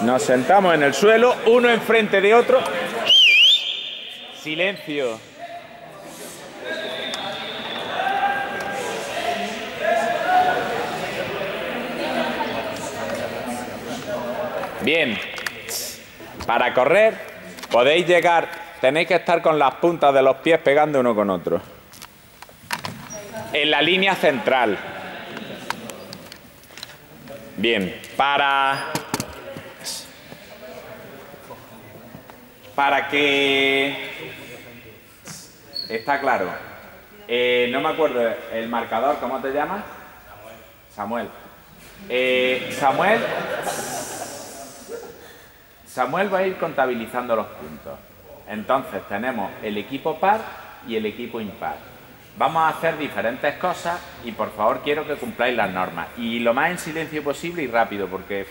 Nos sentamos en el suelo, uno enfrente de otro. Silencio. Bien. Para correr podéis llegar, tenéis que estar con las puntas de los pies pegando uno con otro. En la línea central. Bien. Para que... Está claro. No me acuerdo el marcador, ¿cómo te llamas? Samuel. Samuel va a ir contabilizando los puntos. Entonces tenemos el equipo par y el equipo impar. Vamos a hacer diferentes cosas y por favor quiero que cumpláis las normas. Y lo más en silencio posible y rápido porque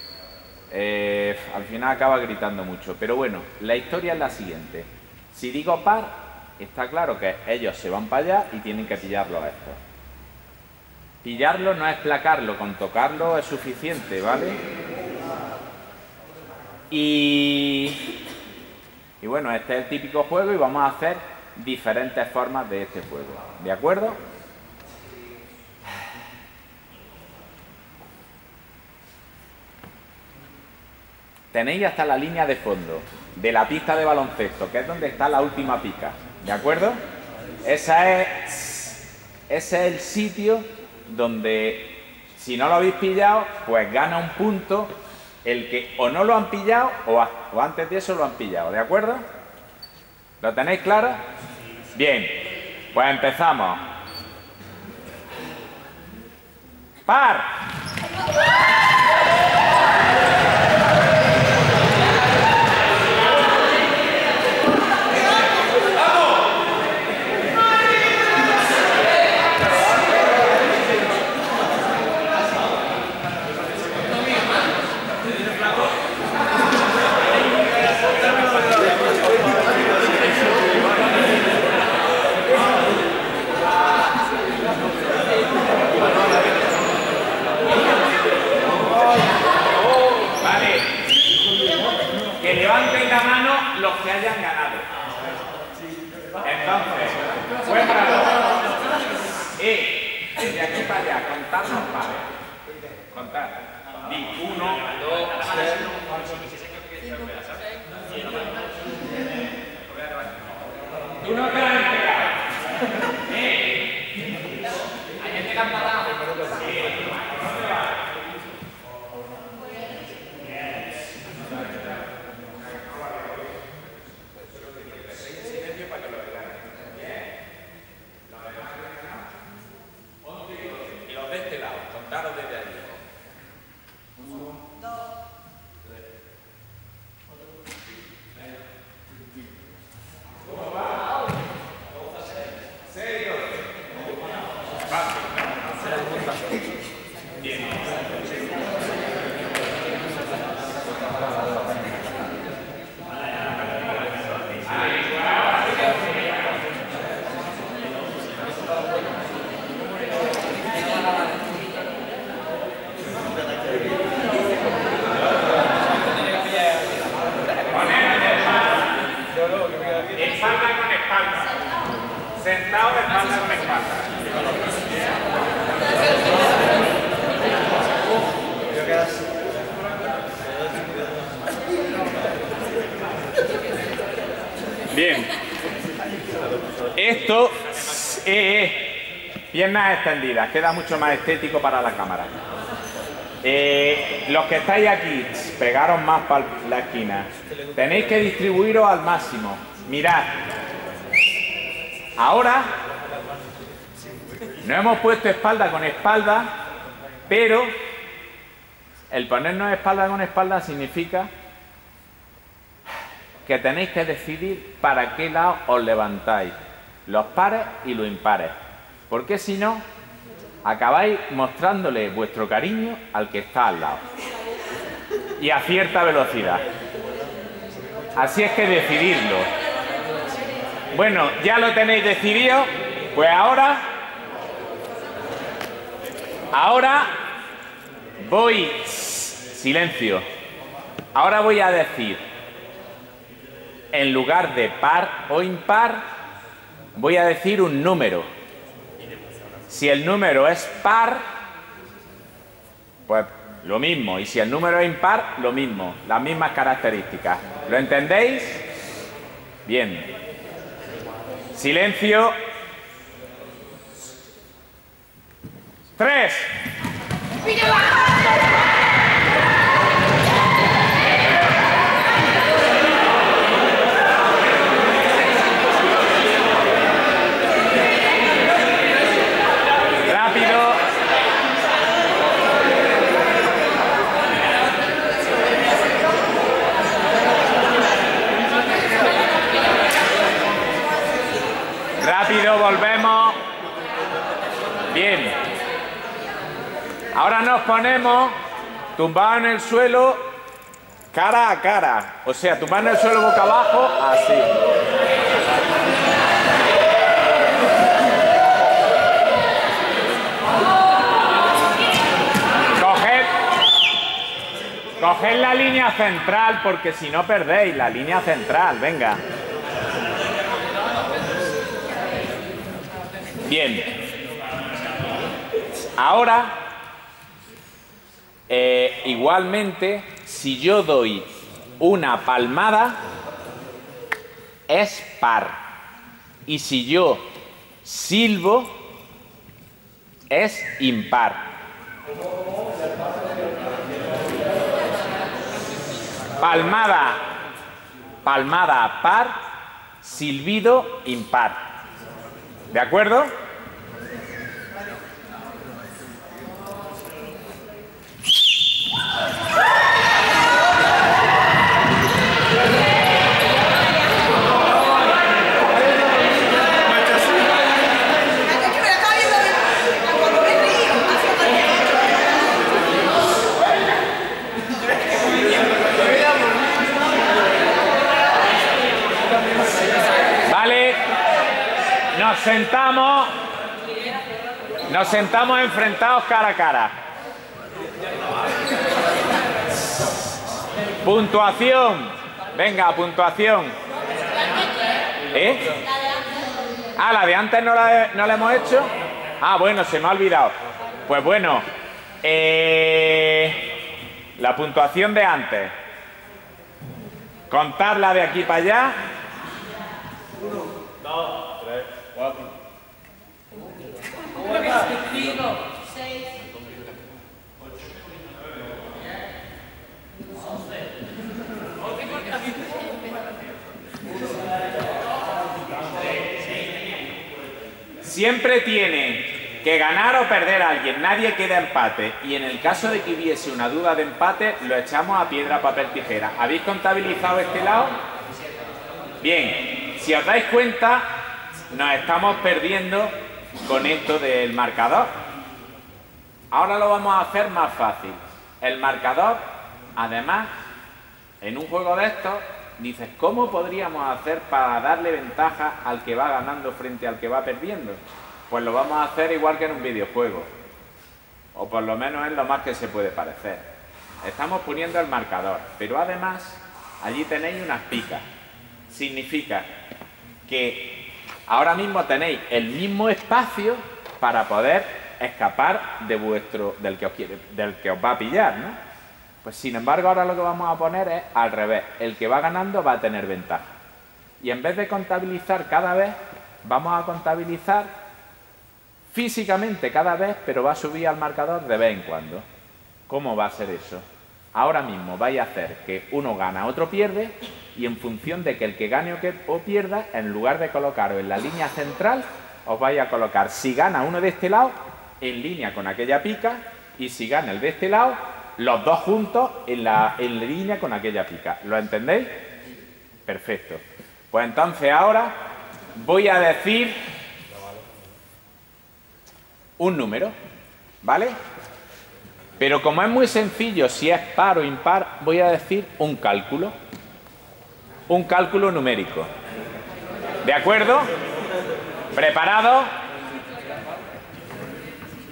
al final acaba gritando mucho. Pero bueno, la historia es la siguiente. Si digo par, está claro que ellos se van para allá y tienen que pillarlo a estos. Pillarlo no es placarlo, con tocarlo es suficiente, ¿vale? Y bueno, este es el típico juego y vamos a hacer diferentes formas de este juego. ¿De acuerdo? Tenéis hasta la línea de fondo de la pista de baloncesto, que es donde está la última pica. ¿De acuerdo? Ese es el sitio donde, si no lo habéis pillado, pues gana un punto el que o no lo han pillado o antes de eso lo han pillado. ¿De acuerdo? ¿Lo tenéis claro? Bien. Pues empezamos. ¡Par! Levanten la mano los que hayan ganado. Entonces, cuéntalo. De aquí para allá, contar los pares. Contar. Di 1, 2, 3. Tú no te la has pegado. Hay gente que ha parado. Sentado de espalda con espalda. Bien. Esto es piernas extendidas. Queda mucho más estético para la cámara. Los que estáis aquí, pegaros más para la esquina. Tenéis que distribuiros al máximo. Mirad. Ahora no hemos puesto espalda con espalda, pero el ponernos espalda con espalda significa que tenéis que decidir para qué lado os levantáis, los pares y los impares, porque si no, acabáis mostrándole vuestro cariño al que está al lado y a cierta velocidad. Así es que decididlo. Bueno, ya lo tenéis decidido, pues ahora voy, silencio, Ahora voy a decir, en lugar de par o impar, voy a decir un número. Si el número es par, pues lo mismo. Y si el número es impar, lo mismo. Las mismas características. ¿Lo entendéis? Bien. Silencio. 3. Rápido. Rápido, volvemos. Bien. Ahora nos ponemos tumbados en el suelo cara a cara. O sea, tumbados en el suelo boca abajo, así. Coged la línea central, porque si no perdéis la línea central. Venga. Bien. Ahora, igualmente, si yo doy una palmada, es par. Y si yo silbo, es impar. Palmada par, silbido impar. ¿De acuerdo? Nos sentamos enfrentados cara a cara. Puntuación. Venga, puntuación. Ah, la de antes no la hemos hecho. Ah, bueno, se me ha olvidado. Pues bueno, la puntuación de antes. Contarla de aquí para allá. 1, 2, 3, 4. 5, 6, 8, 11. Siempre tiene que ganar o perder a alguien, nadie queda empate. Y en el caso de que hubiese una duda de empate, lo echamos a piedra, papel, tijera. ¿Habéis contabilizado este lado? Bien, si os dais cuenta, nos estamos perdiendo con esto del marcador. Ahora lo vamos a hacer más fácil. El marcador, además, en un juego de estos, dices, ¿cómo podríamos hacer para darle ventaja al que va ganando frente al que va perdiendo? Pues lo vamos a hacer igual que en un videojuego. O por lo menos es lo más que se puede parecer. Estamos poniendo el marcador, pero además, allí tenéis unas picas. Significa que ahora mismo tenéis el mismo espacio para poder escapar del que os va a pillar, ¿no? Pues sin embargo ahora lo que vamos a poner es al revés. El que va ganando va a tener ventaja. Y en vez de contabilizar cada vez, vamos a contabilizar físicamente cada vez, pero va a subir al marcador de vez en cuando. ¿Cómo va a ser eso? Ahora mismo vais a hacer que uno gana, otro pierde, y en función de que el que gane o pierda, en lugar de colocaros en la línea central, os vais a colocar, si gana uno de este lado, en línea con aquella pica, y si gana el de este lado, los dos juntos en la línea con aquella pica. ¿Lo entendéis? Perfecto. Pues entonces ahora voy a decir un número, ¿vale? Pero como es muy sencillo, si es par o impar, voy a decir un cálculo numérico. ¿De acuerdo? ¿Preparado?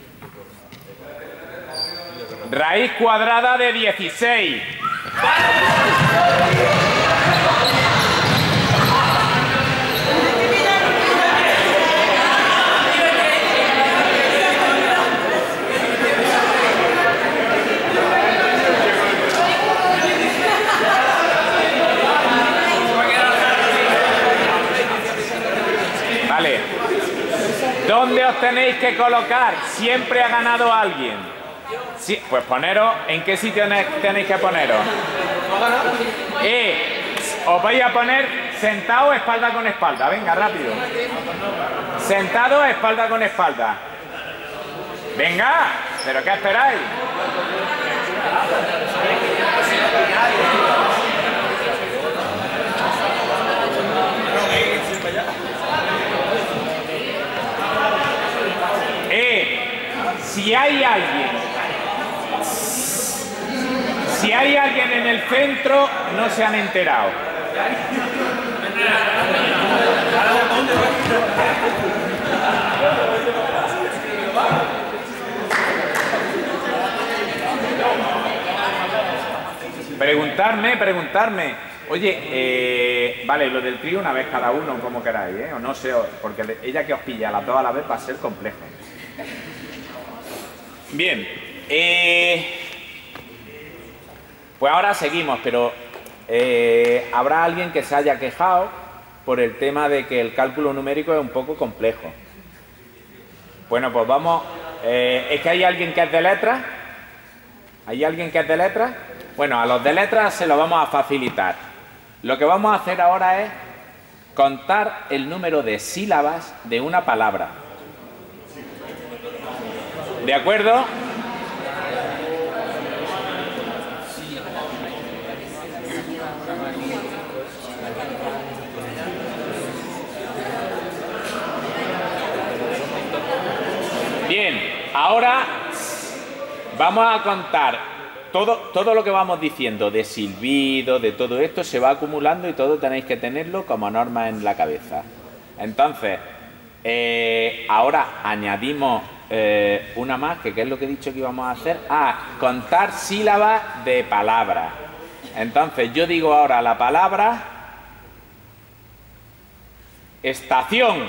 Raíz cuadrada de 16. tenéis que colocar, siempre ha ganado alguien. Sí, pues poneros, ¿en qué sitio tenéis que poneros? Os vais a poner sentados espalda con espalda, venga, rápido. Sentados espalda con espalda. Venga, ¿pero qué esperáis? Si hay alguien en el centro, no se han enterado. Preguntarme. Oye, vale, lo del trío una vez cada uno, como queráis, ¿eh? O no sé, porque ella que os pilla a las dos a la vez va a ser complejo. Bien, pues ahora seguimos, pero habrá alguien que se haya quejado por el tema de que el cálculo numérico es un poco complejo. Bueno, pues vamos, ¿es que hay alguien que es de letras? ¿Hay alguien que es de letras? Bueno, a los de letras se lo vamos a facilitar. Lo que vamos a hacer ahora es contar el número de sílabas de una palabra. ¿De acuerdo? Bien, ahora vamos a contar todo lo que vamos diciendo de silbido, de todo esto, se va acumulando y todo tenéis que tenerlo como norma en la cabeza. Entonces, ahora añadimos una más, que ¿qué es lo que he dicho que íbamos a hacer? Contar sílabas de palabras. Entonces, yo digo ahora la palabra estación.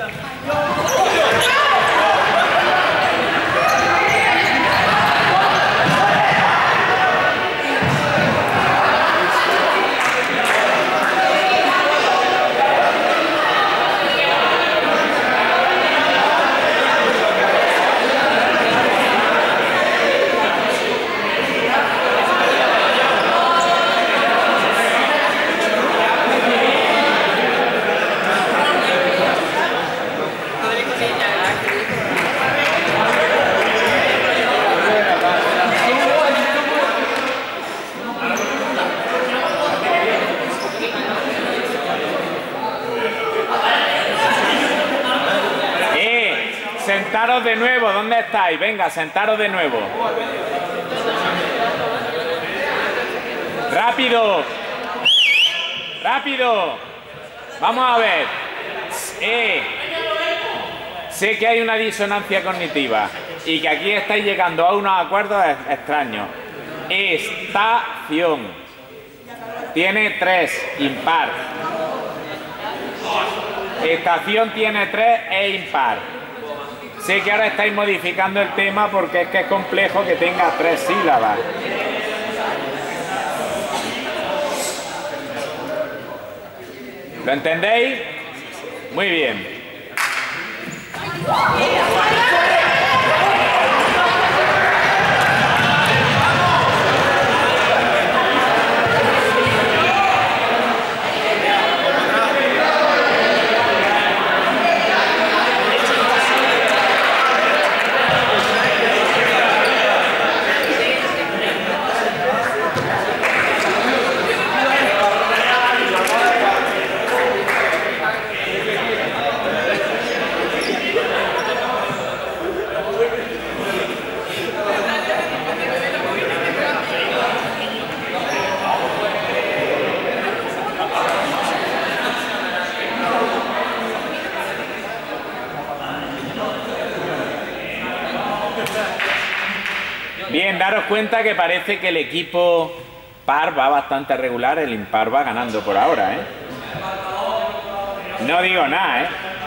Sentaros de nuevo, ¿dónde estáis? Venga, sentaros de nuevo. ¡Rápido! ¡Rápido! Vamos a ver. Sé que hay una disonancia cognitiva y que aquí estáis llegando a unos acuerdos extraños. Estación. Tiene 3, impar. Estación tiene 3, e impar. Sé que ahora estáis modificando el tema porque es que es complejo que tenga 3 sílabas. ¿Lo entendéis? Muy bien. Bien, daros cuenta que parece que el equipo par va bastante regular, el impar va ganando por ahora, ¿eh? No digo nada,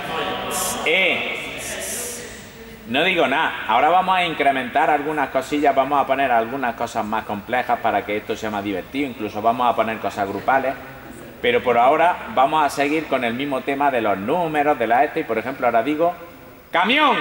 no digo nada. Ahora vamos a incrementar algunas cosillas, vamos a poner algunas cosas más complejas para que esto sea más divertido, incluso vamos a poner cosas grupales, pero por ahora vamos a seguir con el mismo tema de los números, de la y por ejemplo ahora digo ¡Camión!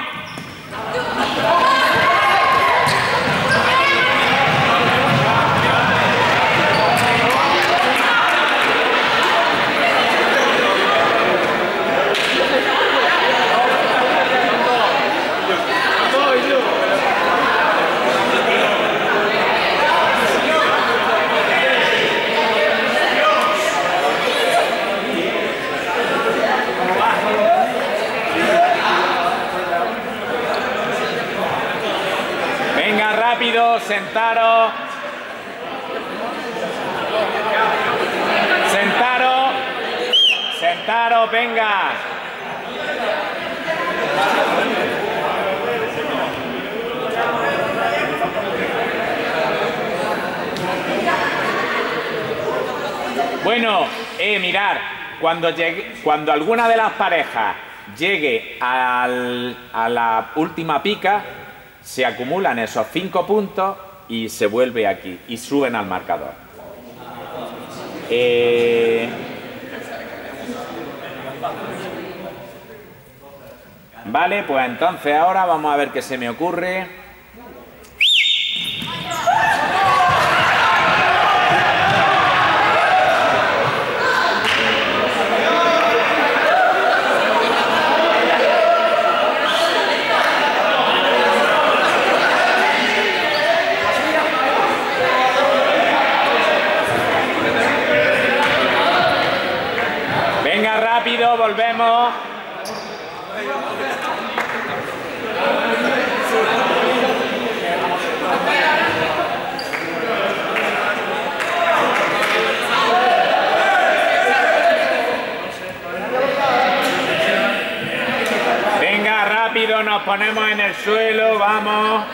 Rápido, sentaros. Sentaros. Sentaros, venga. Bueno, mirad, cuando alguna de las parejas llegue a la última pica, se acumulan esos 5 puntos y se vuelve aquí y suben al marcador. Vale, pues entonces ahora vamos a ver qué se me ocurre. Rápido, volvemos. Venga, rápido, nos ponemos en el suelo, vamos.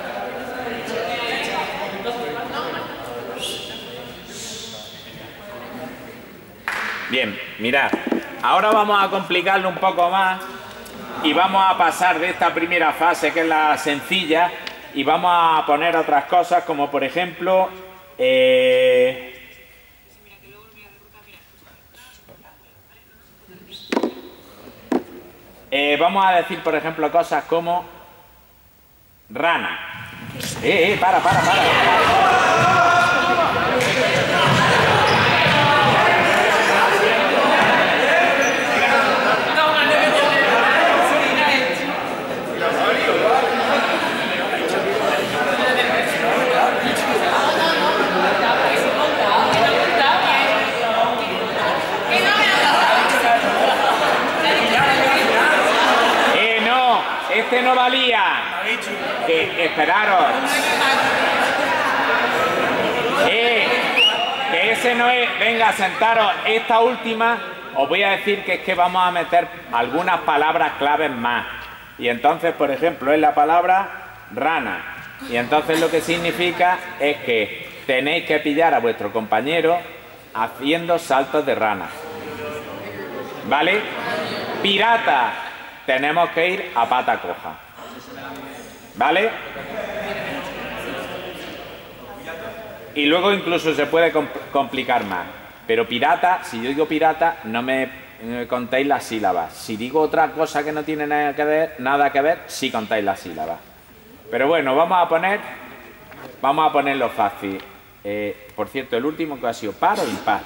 Bien, mirad. Ahora vamos a complicarlo un poco más y vamos a pasar de esta primera fase, que es la sencilla, y vamos a poner otras cosas como por ejemplo vamos a decir por ejemplo cosas como rana. Para. Este no valía. Esperaros. Que ese no es. Venga, sentaros. Esta última os voy a decir que es que vamos a meter algunas palabras claves más. Y entonces, por ejemplo, es la palabra rana. Y entonces lo que significa es que tenéis que pillar a vuestro compañero haciendo saltos de rana. ¿Vale? Pirata. Tenemos que ir a pata coja. ¿Vale? Y luego incluso se puede complicar más. Pero pirata, si yo digo pirata, no me contéis las sílabas. Si digo otra cosa que no tiene nada que ver, sí contáis las sílabas. Pero bueno, vamos a ponerlo fácil. Por cierto, el último que ha sido par o impar.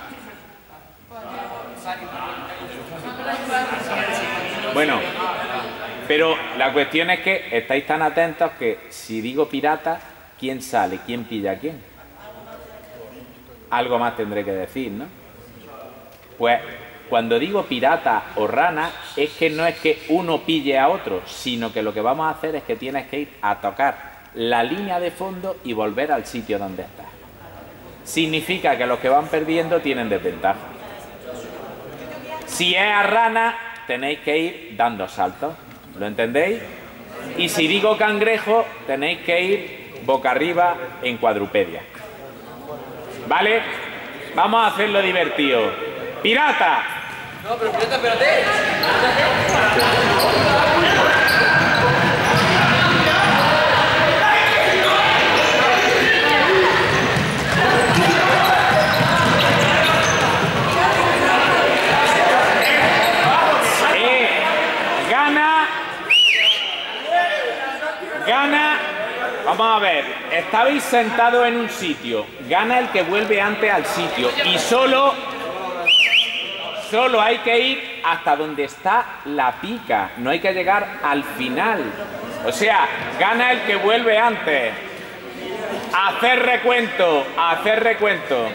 Bueno, pero la cuestión es que estáis tan atentos que si digo pirata, ¿quién sale? ¿Quién pilla a quién? Algo más tendré que decir, ¿no? Pues cuando digo pirata o rana, es que no es que uno pille a otro, sino que lo que vamos a hacer es que tienes que ir a tocar la línea de fondo y volver al sitio donde estás. Significa que los que van perdiendo tienen desventaja. Si es a rana, tenéis que ir dando saltos, ¿lo entendéis? Y si digo cangrejo, tenéis que ir boca arriba en cuadrupedia. ¿Vale? Vamos a hacerlo divertido. ¡Pirata! No, pero pirata, espérate. estabais sentados en un sitio, gana el que vuelve antes al sitio y solo hay que ir hasta donde está la pica, no hay que llegar al final. O sea, gana el que vuelve antes. Hacer recuento, hacer recuento.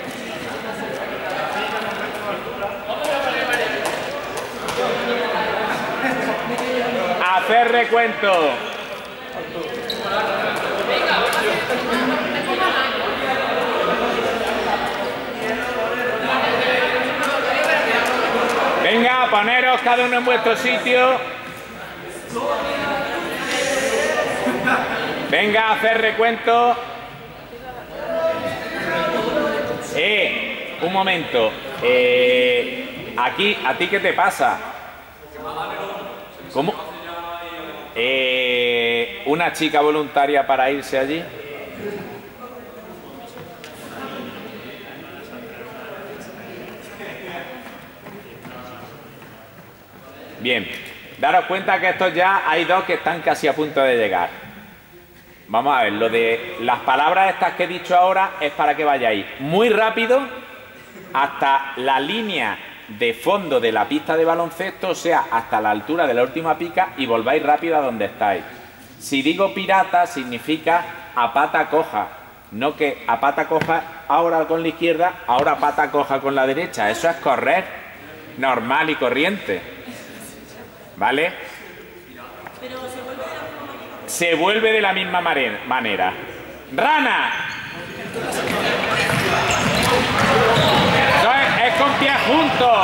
Hacer recuento. Venga, poneros cada uno en vuestro sitio. Venga, a hacer recuento. Un momento. Aquí, ¿a ti qué te pasa? ¿Cómo? ¿Una chica voluntaria para irse allí? Bien, daros cuenta que estos ya hay dos que están casi a punto de llegar. Vamos a ver, lo de las palabras estas que he dicho ahora es para que vayáis muy rápido hasta la línea de fondo de la pista de baloncesto, o sea, hasta la altura de la última pica y volváis rápido a donde estáis. Si digo pirata significa a pata coja, no que a pata coja ahora con la izquierda, ahora pata coja con la derecha. Eso es correr normal y corriente. ¿Vale? Se vuelve de la misma manera. ¡Rana! Es con pies juntos.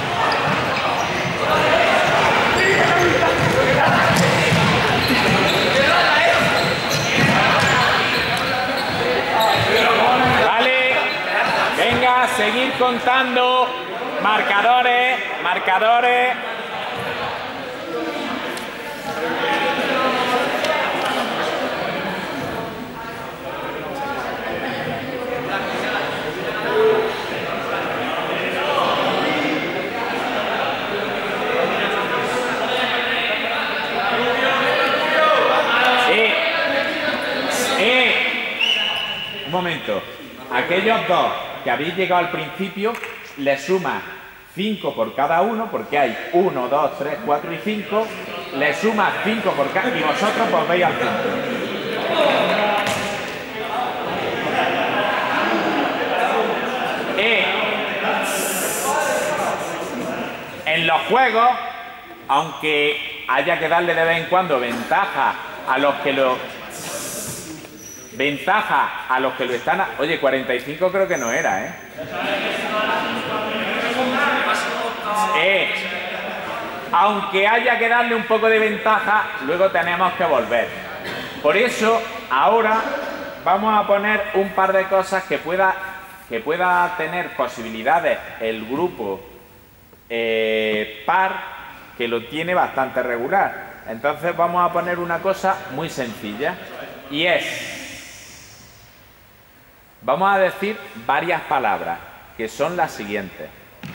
Vale. Venga, seguir contando. Marcadores, marcadores. Un momento. Aquellos dos que habéis llegado al principio, le sumas 5 por cada uno, porque hay 1, 2, 3, 4 y 5. Le sumas 5 por cada... y vosotros volvéis al centro. En los juegos, aunque haya que darle de vez en cuando ventaja a los que lo están... Oye, 45 creo que no era, ¿eh? Aunque haya que darle un poco de ventaja, luego tenemos que volver. Por eso, ahora vamos a poner un par de cosas que pueda tener posibilidades el grupo par, que lo tiene bastante regular. Entonces vamos a poner una cosa muy sencilla, y es... Vamos a decir varias palabras, que son las siguientes.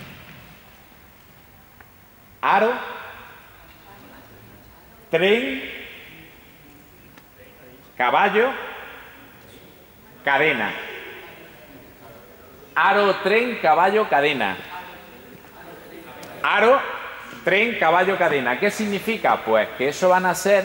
Aro, tren, caballo, cadena. Aro, tren, caballo, cadena. Aro, tren, caballo, cadena. ¿Qué significa? Pues que eso van a ser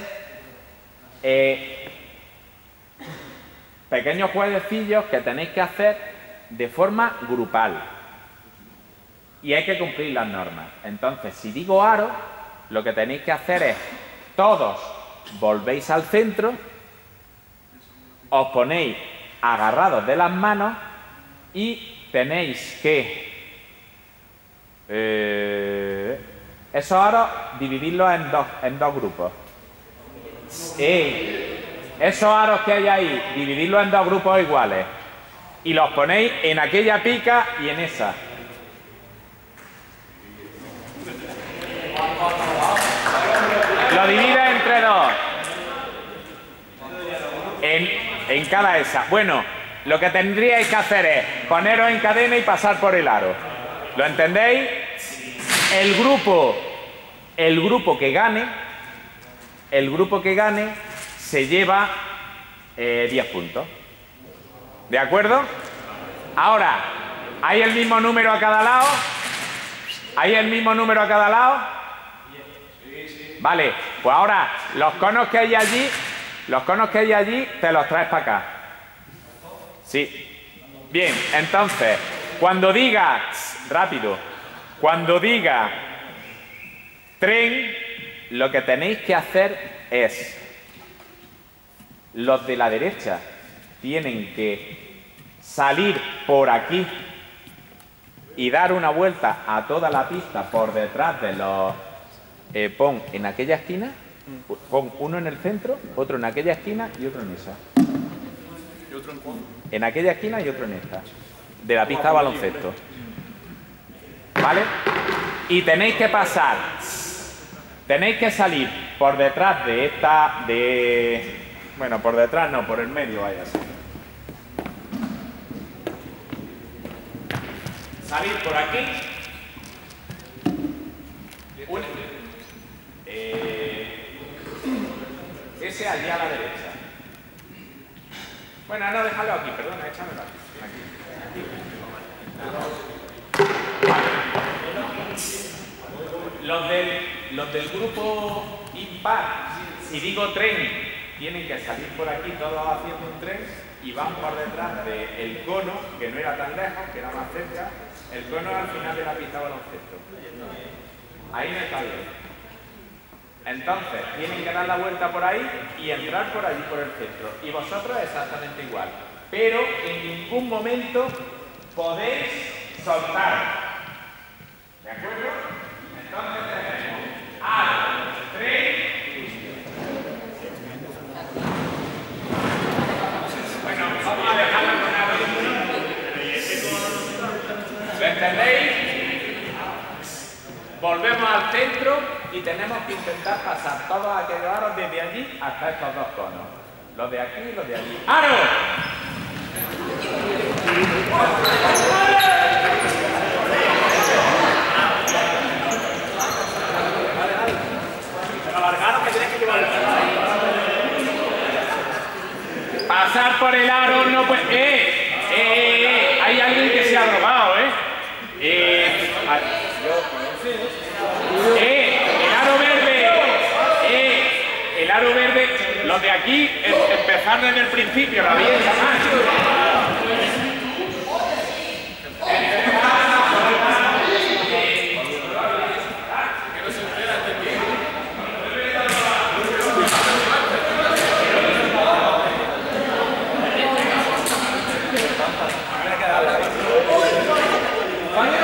pequeños jueguecillos que tenéis que hacer de forma grupal. Y hay que cumplir las normas. Entonces, si digo aro, lo que tenéis que hacer es, todos volvéis al centro, os ponéis agarrados de las manos y tenéis que esos aros dividirlos en dos grupos. Esos aros que hay ahí, dividirlos en dos grupos iguales. Y los ponéis en aquella pica y en esa. Lo divides entre dos. En cada esa. Bueno, lo que tendríais que hacer es poneros en cadena y pasar por el aro. ¿Lo entendéis? El grupo que gane se lleva 10 puntos. ¿De acuerdo? Ahora, ¿hay el mismo número a cada lado? ¿Hay el mismo número a cada lado? Vale, pues ahora los conos que hay allí, te los traes para acá. Sí. Bien, entonces, cuando diga, rápido, cuando diga tren, lo que tenéis que hacer es, los de la derecha tienen que salir por aquí y dar una vuelta a toda la pista por detrás de los... pon en aquella esquina, pon uno en el centro, otro en aquella esquina y otro en esa. ¿Y otro en cuál? En aquella esquina y otro en esta. De la pista de baloncesto. ¿Vale? Y tenéis que pasar. Tenéis que salir por detrás de esta... Bueno, por detrás no, por el medio vaya a ser. Salir por aquí. Ese allí a la derecha. Bueno, no, déjalo aquí, perdona, échamelo aquí. Los del grupo impar, si digo tren, tienen que salir por aquí todos haciendo un tren y van por detrás del cono, que no era tan lejos, que era más cerca, el cono al final de la pista de baloncesto. Ahí no está bien. Entonces, tienen que dar la vuelta por ahí y entrar por allí, por el centro. Y vosotros exactamente igual. Pero en ningún momento podéis soltar. ¿De acuerdo? Entonces tenemos aro, tren. Bueno, vamos a dejarlo con aro. ¿Lo entendéis? Volvemos al centro y tenemos que intentar pasar todos aquellos aros desde allí hasta estos dos conos. Los de aquí y los de allí. ¡Aro! Pasar por el aro no puede... Hay alguien que se ha drogado, el aro verde, los de aquí empezaron desde el principio, la había llamado.